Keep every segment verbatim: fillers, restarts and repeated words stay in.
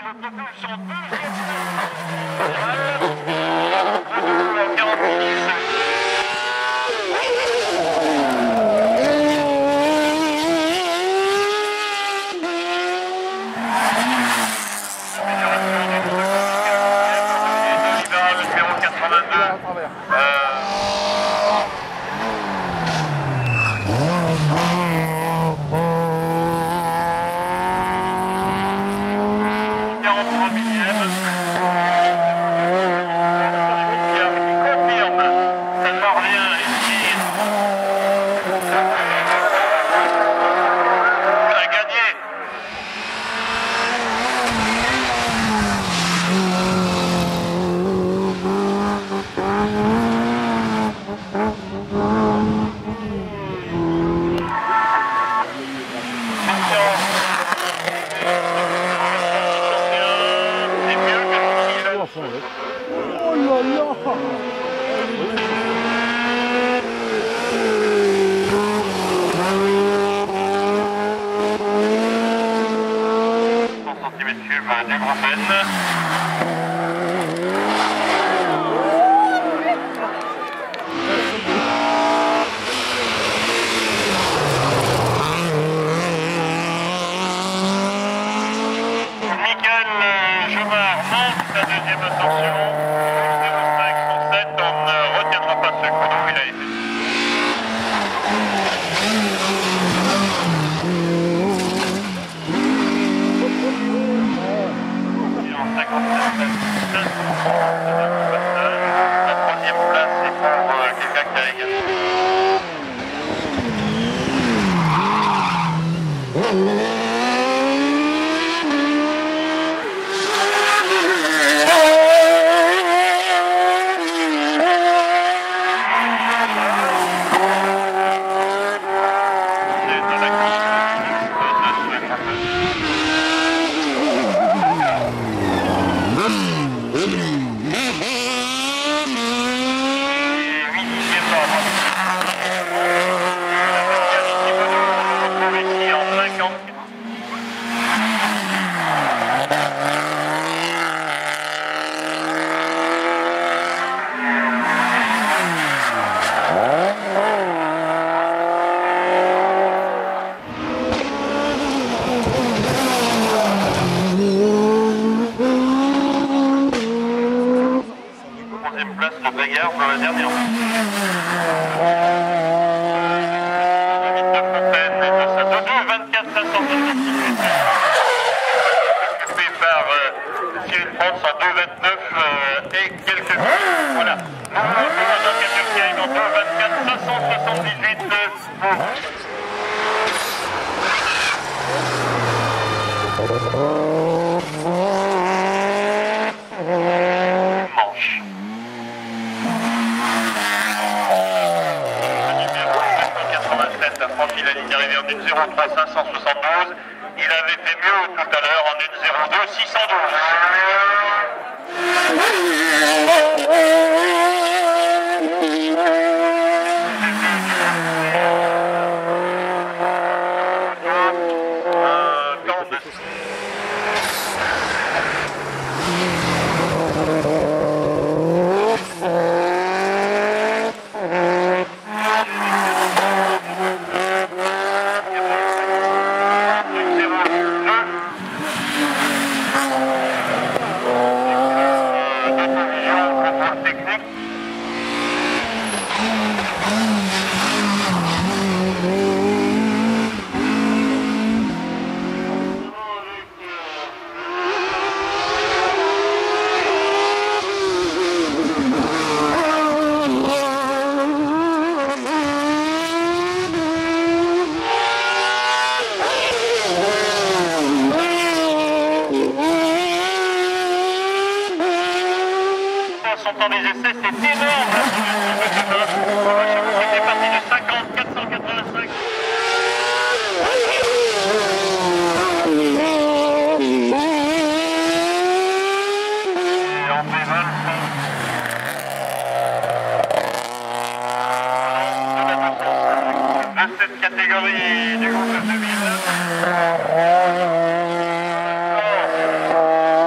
catégorie du groupe deux mille.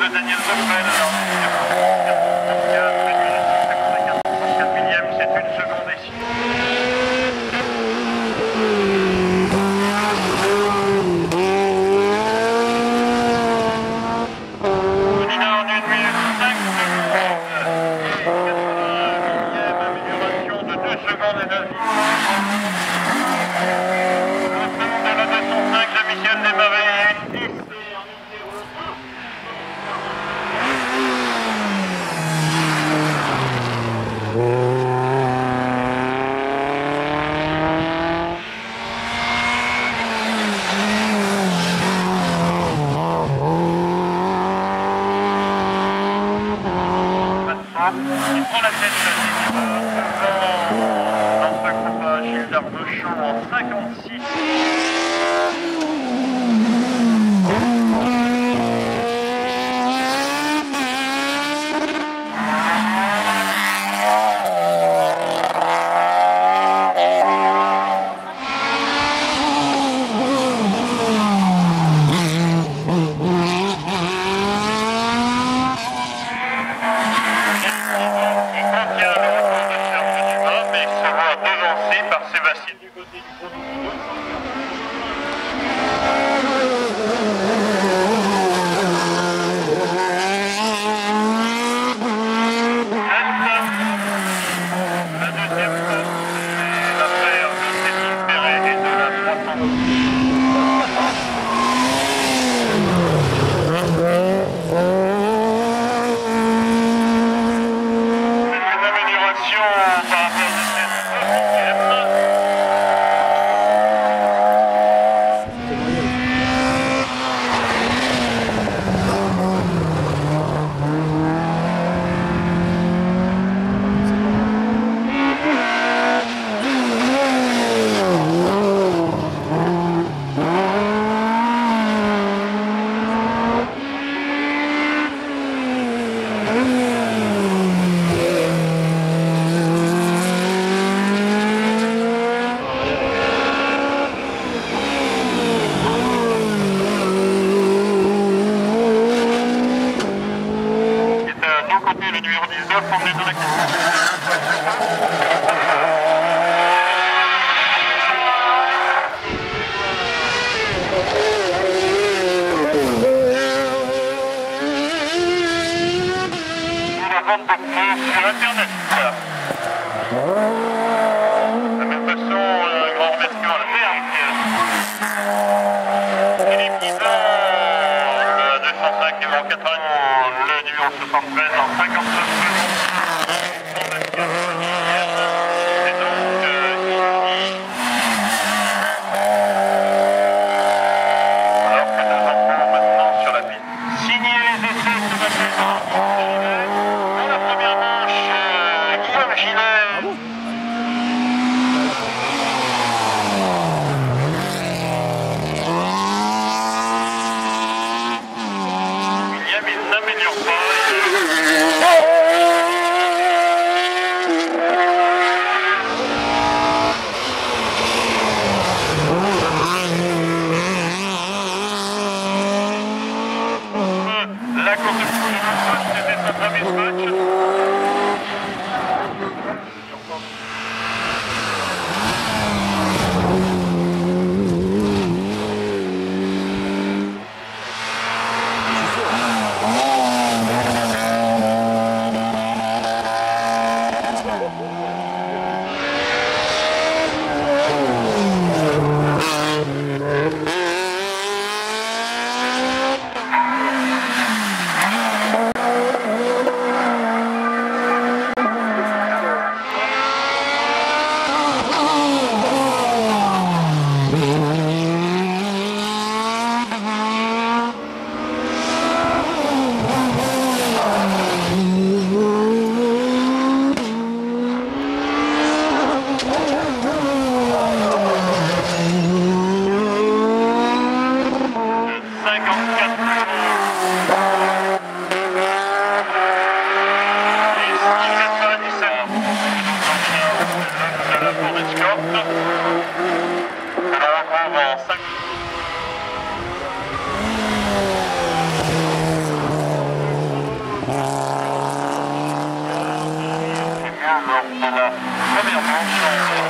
de Daniel Zoffel. Alors, quatre millième, c'est une seconde et six. Une heure d'une minute cinq secondes. quatre-vingt-un millième, amélioration de deux secondes et neuf. De la deux cent cinq de Michel Desmarais, une dix. Il prend la tête dans ce groupe Gilles Darbochon en cinquante-six. Par Sébastien du côté du conducteur. La deuxième place, c'est l'affaire de Cécile Perret et de la trois cent. Une amélioration par rapport à le numéro dix-neuf, on est dans la question. La vente de clés sur Internet. De la même façon, un grand remerciement à la Merck. Philippe Guizan, le deux cent cinq numéro quatre-vingt-dix, le numéro soixante-treize en cinquante-neuf secondes. C'est donc ici. Alors que nous entrons maintenant sur la piste. Signer les essais sur la piste. Dans la première manche, euh, Guillaume Gillet. Ah bon ? William, il n'améliore pas.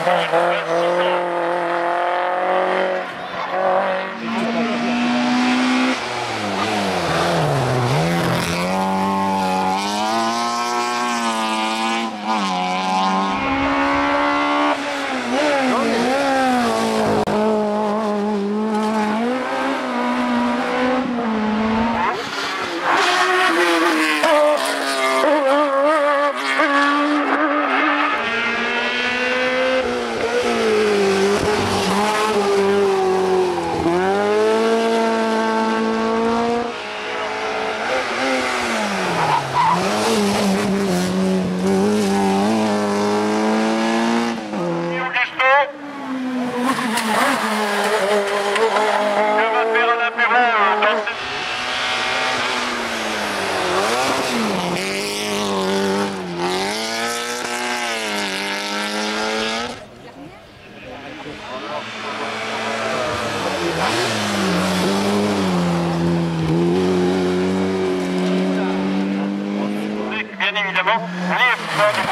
Bien évidemment, les poids de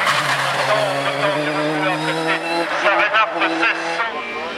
ça rénarpe seize cents.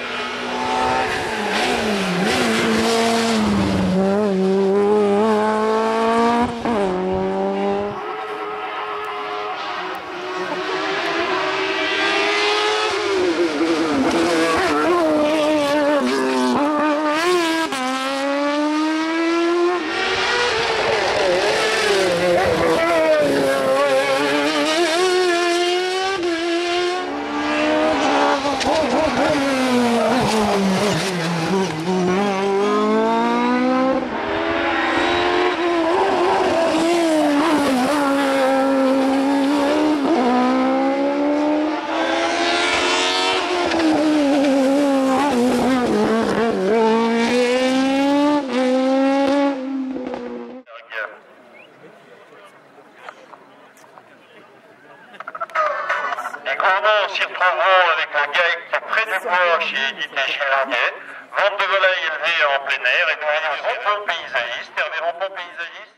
Les gourmands s'y retrouveront avec le GAEC près du bois chez Edith et chez Languet. Vente de volailles élevées en plein air et de rond-point paysagiste, Hervé Rond-point paysagiste.